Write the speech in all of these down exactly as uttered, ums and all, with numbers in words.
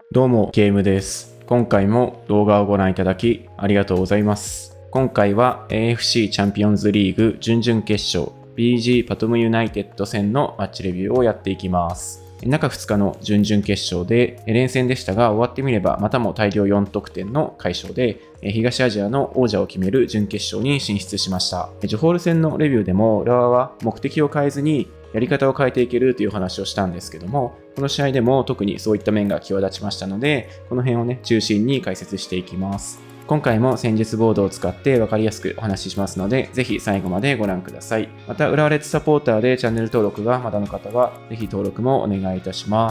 どうも、ゲームです。今回も動画をご覧いただきありがとうございます。今回は エーエフシー チャンピオンズリーグ準々決勝 ビージー パトムユナイテッド戦のマッチレビューをやっていきます。中ふつかの準々決勝で連戦でしたが、終わってみればまたも大量よん得点の快勝で東アジアの王者を決める準決勝に進出しました。ジョホール戦のレビューでも浦和は目的を変えずにやり方を変えていけるという話をしたんですけども、この試合でも特にそういった面が際立ちましたので、この辺をね中心に解説していきます。今回も戦術ボードを使って分かりやすくお話ししますので、ぜひ最後までご覧ください。また、浦和レッズサポーターでチャンネル登録がまだの方は、ぜひ登録もお願いいたします。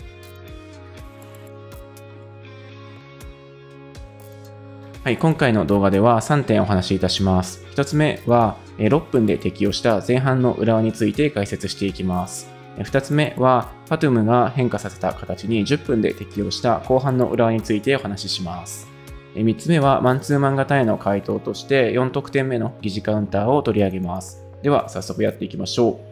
はい、今回の動画ではさんてんお話しいたします。ひとつめは、ろっぷんで適用した前半の浦和について解説していきます。ふたつめは、パトゥムが変化させた形にじゅっぷんで適用した後半の浦和についてお話しします。みっつめは、マンツーマン型への回答としてよん得点目の疑似カウンターを取り上げます。では、早速やっていきましょう。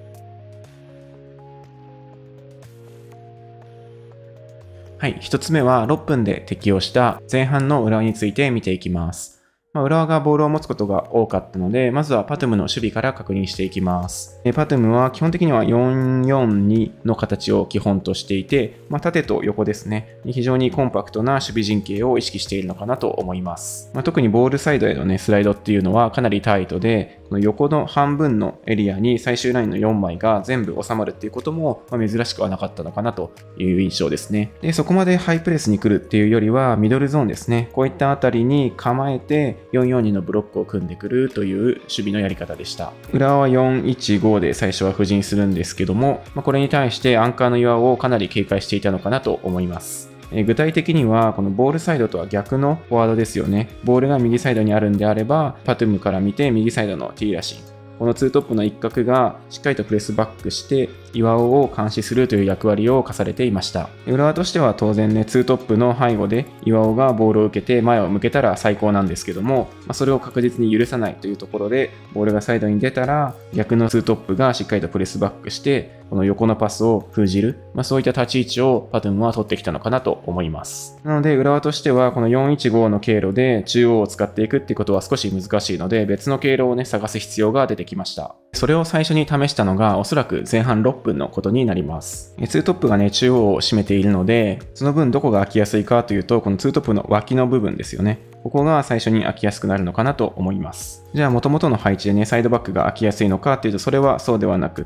はい、ひとつめはろっぷんで適用した前半の浦和について見ていきます。まあ、浦和がボールを持つことが多かったので、まずはパトゥムの守備から確認していきます。パトゥムは基本的にはよんよんにの形を基本としていて、まあ、縦と横ですね、非常にコンパクトな守備陣形を意識しているのかなと思います。まあ、特にボールサイドへの、ね、スライドっていうのはかなりタイトで、この横の半分のエリアに最終ラインのよんまいが全部収まるっていうことも、まあ、珍しくはなかったのかなという印象ですね。で、そこまでハイプレスに来るっていうよりは、ミドルゾーンですね。こういったあたりに構えて、よんよんにのブロックを組んでくるという守備のやり方でした。浦和はよんいちごで最初は布陣するんですけども、まあ、これに対してアンカーの岩尾をかなり警戒していたのかなと思います。え具体的には、このボールサイドとは逆のフォワードですよね。ボールが右サイドにあるんであれば、パトゥムから見て右サイドのティーラシン。このツートップの一角がしっかりとプレスバックして岩尾を監視するという役割を課されていました。浦和としては当然ね、ツートップの背後で岩尾がボールを受けて前を向けたら最高なんですけども、まあ、それを確実に許さないというところで、ボールがサイドに出たら逆のツートップがしっかりとプレスバックしてこの横のパスを封じる、まあ、そういった立ち位置をパトゥムは取ってきたのかなと思います。なので浦和としてはこのよんいちごの経路で中央を使っていくっていうことは少し難しいので、別の経路をね探す必要が出てきました。それを最初に試したのがおそらく前半ろっぷんのことになります。ツートップがね中央を占めているので、その分どこが空きやすいかというと、このツートップの脇の部分ですよね。ここが最初に空きやすくなるのかなと思います。じゃあ元々の配置でね、サイドバックが空きやすいのかっていうと、それはそうではなくって、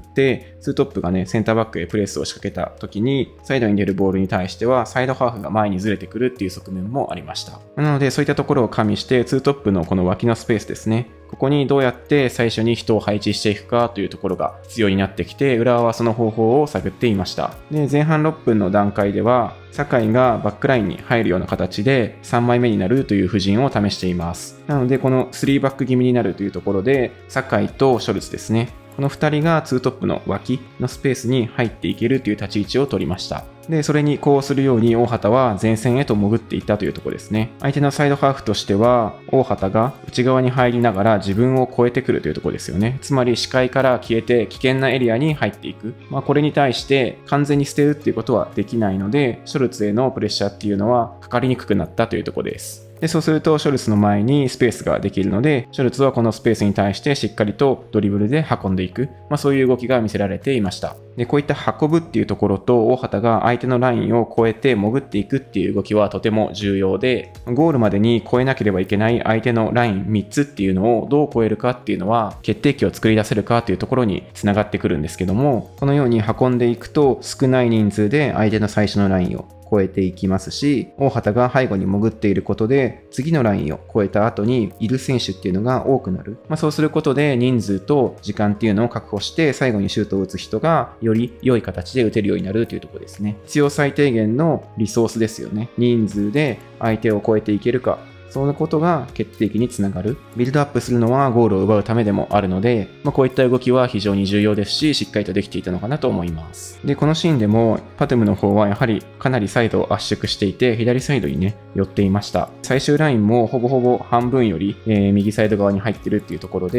ツートップがね、センターバックへプレスを仕掛けた時に、サイドに出るボールに対しては、サイドハーフが前にずれてくるっていう側面もありました。なので、そういったところを加味して、ツートップのこの脇のスペースですね。ここにどうやって最初に人を配置していくかというところが必要になってきて、浦和はその方法を探っていました。で、前半ろっぷんの段階では、酒井がバックラインに入るような形でさんまいめになるという布陣を試しています。なので、このスリーバック気味になるというところで、酒井とショルツですね。このふたりがツートップの脇のスペースに入っていけるという立ち位置を取りました。で、それにこうするように大畑は前線へと潜っていったというところですね。相手のサイドハーフとしては、大畑が内側に入りながら自分を越えてくるというところですよね。つまり視界から消えて危険なエリアに入っていく。まあ、これに対して完全に捨てるっていうことはできないので、ショルツへのプレッシャーっていうのはかかりにくくなったというところです。で、そうするとショルツの前にスペースができるので、ショルツはこのスペースに対してしっかりとドリブルで運んでいく、まあ、そういう動きが見せられていました。で、こういった運ぶっていうところと、大畑が相手のラインを越えて潜っていくっていう動きはとても重要で、ゴールまでに越えなければいけない相手のラインみっつっていうのをどう越えるかっていうのは、決定機を作り出せるかっていうところにつながってくるんですけども、このように運んでいくと少ない人数で相手の最初のラインを越えていきますし、大畑が背後に潜っていることで次のラインを越えた後にいる選手っていうのが多くなる、まあ、そうすることで人数と時間っていうのを確保して最後にシュートを打つ人がより良い形で打てるようになるというところですね。必要最低限のリソースですよね。人数で相手を越えていけるか、そのことが決定機につながる。ビルドアップするのはゴールを奪うためでもあるので、まあ、こういった動きは非常に重要ですし、しっかりとできていたのかなと思います。で、このシーンでもパトゥムの方はやはりかなりサイドを圧縮していて、左サイドにね、寄っていました。最終ラインもほぼほぼ半分より、えー、右サイド側に入ってるっていうところで、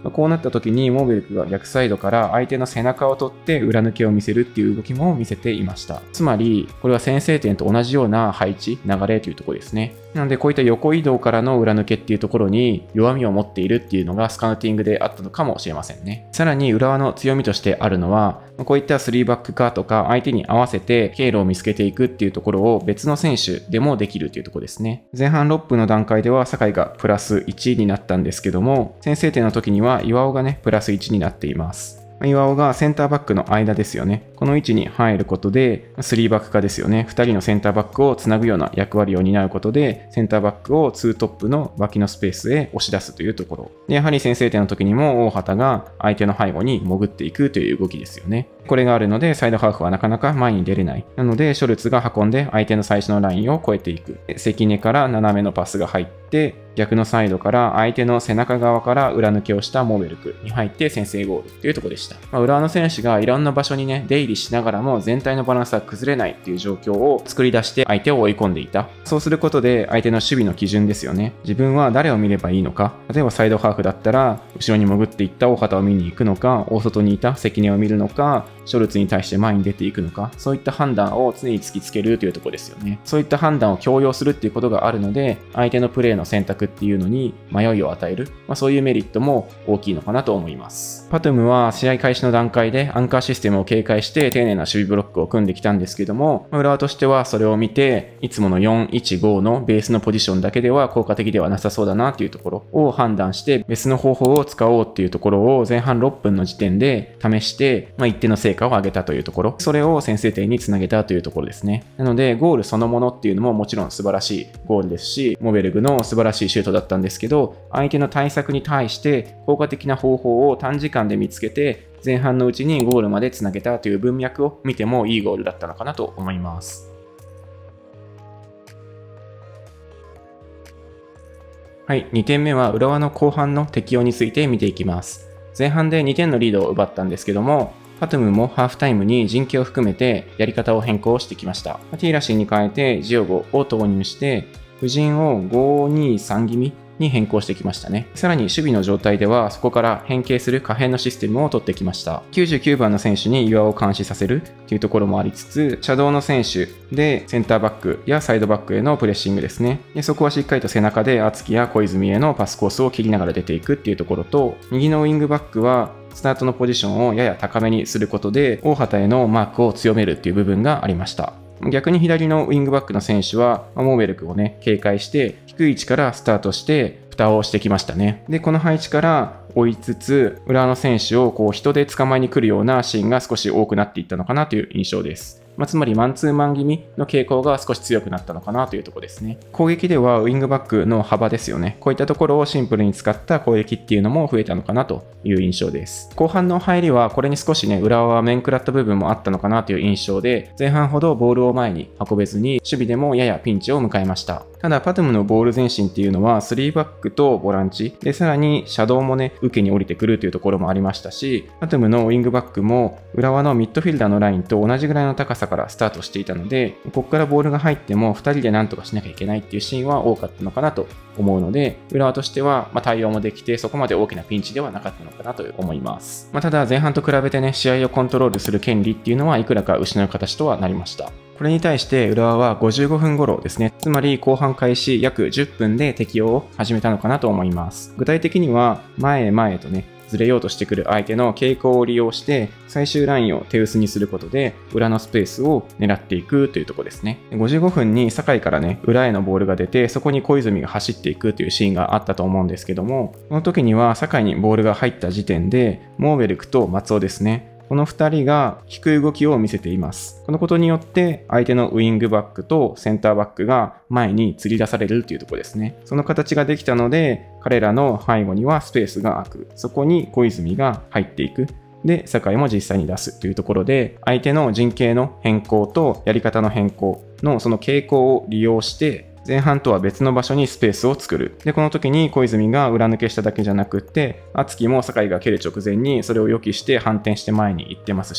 こうなった時にモーベルクが逆サイドから相手の背中を取って裏抜けを見せるっていう動きも見せていました。つまり、これは先制点と同じような配置、流れというところですね。なので、こういった横移動からの裏抜けっていうところに弱みを持っているっていうのがスカウティングであったのかもしれませんね。さらに、浦和の強みとしてあるのは、こういったスリーバック化とか相手に合わせて経路を見つけていくっていうところを別の選手でもできるというところですね。前半ろっぷんの段階では酒井がプラスいちになったんですけども、先制点の時には岩尾がね、プラスいちになっています。岩尾がセンターバックの間ですよね。この位置に入ることで、スリーバック化ですよね。ふたりのセンターバックをつなぐような役割を担うことで、センターバックをツートップの脇のスペースへ押し出すというところ。でやはり先制点の時にも大畑が相手の背後に潜っていくという動きですよね。これがあるので、サイドハーフはなかなか前に出れない。なので、ショルツが運んで相手の最初のラインを越えていく。関根から斜めのパスが入って、逆のサイドから相手の背中側から裏抜けをしたモーベルクに入って先制ゴールというところでした。まあ、浦和の選手がいろんな場所にね、出入りしながらも全体のバランスは崩れないっていう状況を作り出して相手を追い込んでいた。そうすることで相手の守備の基準ですよね。自分は誰を見ればいいのか。例えばサイドハーフだったら、後ろに潜っていった大畑を見に行くのか、大外にいた関根を見るのか、ショルツに対して前に出ていくのか、そういった判断を常に突きつけるというところですよね。そういった判断を強要するっていうことがあるので、相手のプレーの選択っていうのに迷いを与える、まあ、そういうメリットも大きいのかなと思います。パトゥムは試合開始の段階でアンカーシステムを警戒して丁寧な守備ブロックを組んできたんですけども、浦和としてはそれを見て、いつものよんいちごのベースのポジションだけでは効果的ではなさそうだなっていうところを判断して、別の方法を使おうっていうところを前半ろっぷんの時点で試して、まあ、一定の成果を上げたというところ、それを先制点につなげたというところですね。なので、ゴールそのものっていうのももちろん素晴らしいゴールですし、モベルグの素晴らしいシュートだったんですけど、相手の対策に対して効果的な方法を短時間で見つけて、前半のうちにゴールまでつなげたという文脈を見てもいいゴールだったのかなと思います。はい、にてんめは浦和の後半の適用について見ていきます。前半でにてんのリードを奪ったんですけども、パトゥムもハーフタイムに陣形を含めてやり方を変更してきました。ティーラシーに変えてジオゴを投入して、布陣をごにさん気味に変更してきましたね。さらに守備の状態ではそこから変形する可変のシステムを取ってきました。きゅうじゅうきゅうばんの選手に岩を監視させるというところもありつつ、シャドウの選手でセンターバックやサイドバックへのプレッシングですね。でそこはしっかりと背中で敦貴や小泉へのパスコースを切りながら出ていくっていうところと、右のウィングバックはスタートのポジションをやや高めにすることで大畑へのマークを強めるっていう部分がありました。逆に左のウィングバックの選手はモーベルクをね警戒して低い位置からスタートして蓋をしてきましたね。でこの配置から追いつつ浦和の選手をこう人で捕まえに来るようなシーンが少し多くなっていったのかなという印象です。まあ、つまりマンツーマン気味の傾向が少し強くなったのかなというところですね。攻撃ではウィングバックの幅ですよね。こういったところをシンプルに使った攻撃っていうのも増えたのかなという印象です。後半の入りはこれに少しね浦和は面食らった部分もあったのかなという印象で、前半ほどボールを前に運べずに守備でもややピンチを迎えました。ただパトゥムのボール前進っていうのはスリーバックとボランチで、さらにシャドウもね受けに降りてくるというところもありましたし、パトゥムのウィングバックも浦和のミッドフィルダーのラインと同じぐらいの高さからスタートしていたので、ここからボールが入ってもふたりで何とかしなきゃいけないっていうシーンは多かったのかなと思うので、浦和としてはま対応もできてそこまで大きなピンチではなかったのかなと思います。まあ、ただ前半と比べてね試合をコントロールする権利っていうのはいくらか失う形とはなりました。これに対して浦和はごじゅうごふん頃ですね、つまり後半開始約じゅっぷんで適用を始めたのかなと思います。具体的には前へ前へとねずれようとしてくる相手の傾向を利用して最終ラインを手薄にすることで裏のスペースを狙っていくというところですね。ごじゅうごふんに酒井からね裏へのボールが出て、そこに小泉が走っていくというシーンがあったと思うんですけども、この時には酒井にボールが入った時点でモーベルクと松尾ですね、このふたりが低い動きを見せています。このことによって相手のウィングバックとセンターバックが前に吊り出されるというところですね。その形ができたので彼らの背後にはスペースが空く。そこに小泉が入っていく。で、酒井も実際に出すというところで、相手の陣形の変更とやり方の変更のその傾向を利用して前半とは別の場所にスペースを作る。で、この時に小泉が裏抜けしただけじゃなくって、敦貴も酒井が蹴る直前にそれを予期して反転して前に行ってますし、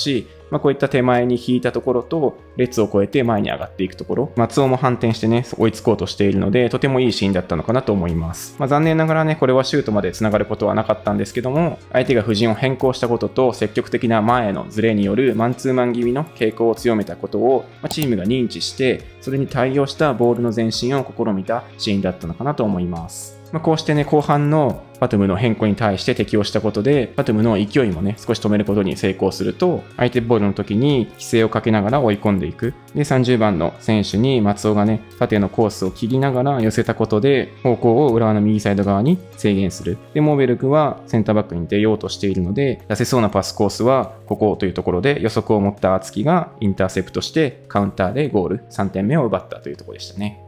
まあ、こういった手前に引いたところと、列を越えて前に上がっていくところ、松尾も反転してね、追いつこうとしているので、とてもいいシーンだったのかなと思います。まあ、残念ながらね、これはシュートまで繋がることはなかったんですけども、相手が布陣を変更したことと、積極的な前へのズレによるマンツーマン気味の傾向を強めたことを、まあ、チームが認知して、それに対応したボールの前進を試みたシーンだったのかなと思います。まあ、こうしてね、後半のパトゥムの変更に対して適応したことで、パトゥムの勢いもね、少し止めることに成功すると、相手ボールの時に規制をかけながら追い込んでいく。で、さんじゅうばんの選手に松尾がね、縦のコースを切りながら寄せたことで、方向を浦和の右サイド側に制限する。で、モーベルクはセンターバックに出ようとしているので、出せそうなパスコースはここというところで予測を持った敦貴がインターセプトしてカウンターでゴール、さんてんめを奪ったというところでしたね。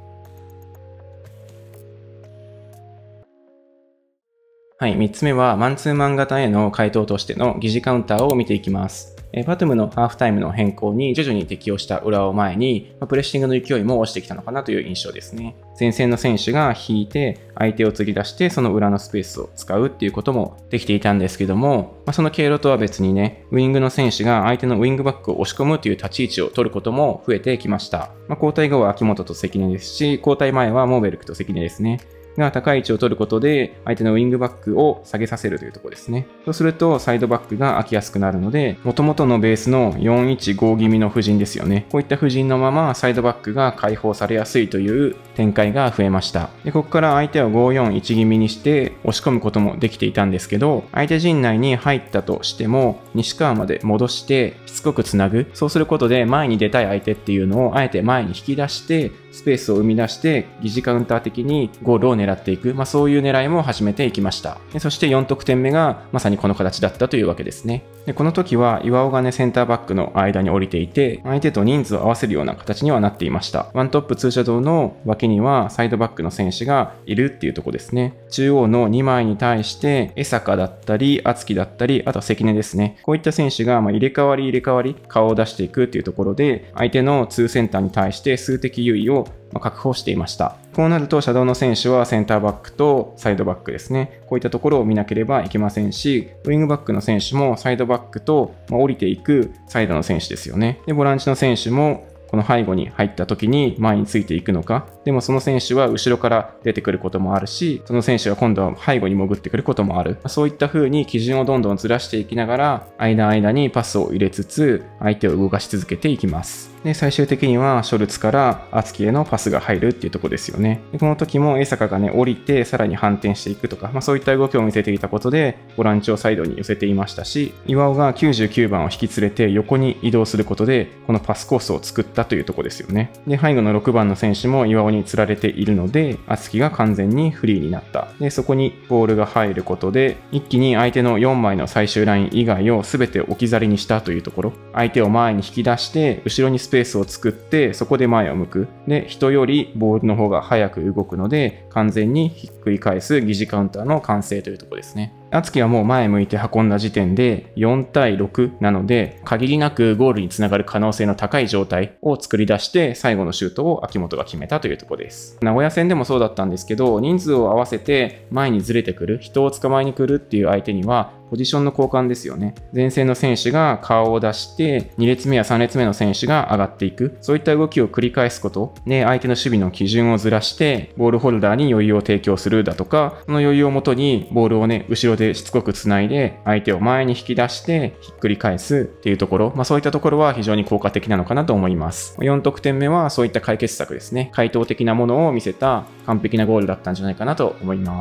はい、みっつめはマンツーマン型への回答としての疑似カウンターを見ていきます。パトゥムのハーフタイムの変更に徐々に適応した浦和を前に、プレッシングの勢いも落ちてきたのかなという印象ですね。前線の選手が引いて相手を釣り出してその裏のスペースを使うっていうこともできていたんですけども、まあ、その経路とは別にね、ウイングの選手が相手のウイングバックを押し込むという立ち位置を取ることも増えてきました。まあ、交代後は秋元と関根ですし、交代前はモーベルクと関根ですね。が高い位置を取ることで相手のウィングバックを下げさせるというところですね。そうするとサイドバックが空きやすくなるので、元々のベースのよんいちご気味の布陣ですよね。こういった布陣のままサイドバックが解放されやすいという展開が増えました。で、ここから相手はごよんいち気味にして押し込むこともできていたんですけど、相手陣内に入ったとしても西川まで戻してしつこくつなぐ。そうすることで前に出たい相手っていうのをあえて前に引き出してスペースを生み出して疑似カウンター的にゴールを狙っていく、まあ、そういう狙いも始めていきました。でそしてよん得点目がまさにこの形だったというわけですね。でこの時は岩尾がねセンターバックの間に降りていて相手と人数を合わせるような形にはなっていました。ワントップツーシャドウの脇にはサイドバックの選手がいるっていうところですね。中央のにまいに対して江坂だったり敦貴だったりあとは関根ですね。こういった選手がまあ入れ替わり入れ替わり顔を出していくっていうところで相手のツーセンターに対して数的優位を確保していました。こうなるとシャドウの選手はセンターバックとサイドバックですね。こういったところを見なければいけませんし、ウィングバックの選手もサイドバックと降りていくサイドの選手ですよね。で、ボランチの選手もこの背後に入った時に前についていくのか、でもその選手は後ろから出てくることもあるし、その選手は今度は背後に潜ってくることもある。そういった風に基準をどんどんずらしていきながら、間間にパスを入れつつ、相手を動かし続けていきます。で、最終的にはショルツから敦貴へのパスが入るっていうところですよね。でこの時も江坂がね、降りてさらに反転していくとか、まあ、そういった動きを見せていたことで、ボランチをサイドに寄せていましたし、岩尾がきゅうじゅうきゅうばんを引き連れて横に移動することで、このパスコースを作ったというところですよね。で、背後のろくばんの選手も岩尾に釣られているので、敦貴が完全にフリーになった。で、そこにボールが入ることで、一気に相手のよんまいの最終ライン以外を全て置き去りにしたというところ。相手を前に引き出して、後ろにスペースを作って、そこで前を向く。で、人よりボールの方が早く動くので、完全にひっくり返す疑似カウンターの完成というところですね。敦貴はもう前向いて運んだ時点でよんたいろくなので、限りなくゴールにつながる可能性の高い状態を作り出して、最後のシュートを秋元が決めたというところです。名古屋戦でもそうだったんですけど、人数を合わせて前にずれてくる、人を捕まえに来るっていう相手には、ポジションの交換ですよね。前線の選手が顔を出して、に列目やさん列目の選手が上がっていく。そういった動きを繰り返すことで、相手の守備の基準をずらして、ボールホルダーに余裕を提供するだとか、その余裕をもとにボールをね、後ろでしつこくつないで、相手を前に引き出して、ひっくり返すっていうところ、まあそういったところは非常に効果的なのかなと思います。よん得点目はそういった解決策ですね。回答的なものを見せた完璧なゴールだったんじゃないかなと思います。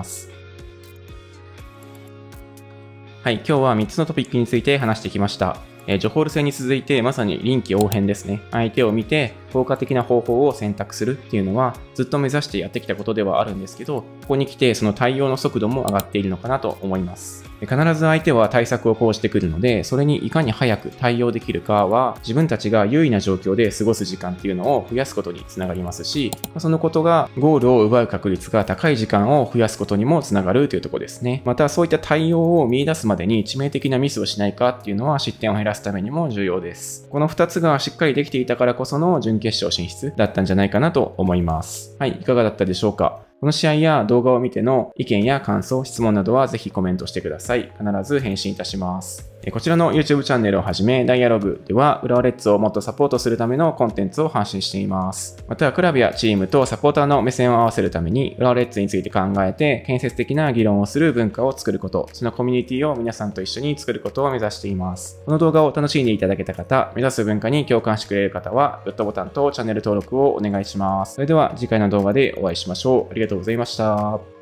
はい、今日はみっつのトピックについて話してきました。えー、ジョホール戦に続いてまさに臨機応変ですね。相手を見て効果的な方法を選択するっていうのはずっと目指してやってきたことではあるんですけど、ここに来てその対応の速度も上がっているのかなと思います。必ず相手は対策を講じてくるので、それにいかに早く対応できるかは自分たちが優位な状況で過ごす時間っていうのを増やすことにつながりますし、そのことがゴールを奪う確率が高い時間を増やすことにもつながるというところですね。またそういった対応を見出すまでに致命的なミスをしないかっていうのは失点を減らすためにも重要です。このふたつがしっかりできていたからこその準決勝進出だったんじゃないかなと思います。はい、いかがだったでしょうか。 この試合や動画を見ての意見や感想、質問などはぜひコメントしてください。必ず返信いたします。こちらの YouTube チャンネルをはじめ、ダイアログでは、浦和レッズをもっとサポートするためのコンテンツを発信しています。また、クラブやチームとサポーターの目線を合わせるために、浦和レッズについて考えて、建設的な議論をする文化を作ること、そのコミュニティを皆さんと一緒に作ることを目指しています。この動画を楽しんでいただけた方、目指す文化に共感してくれる方は、グッドボタンとチャンネル登録をお願いします。それでは次回の動画でお会いしましょう。ありがとうございました。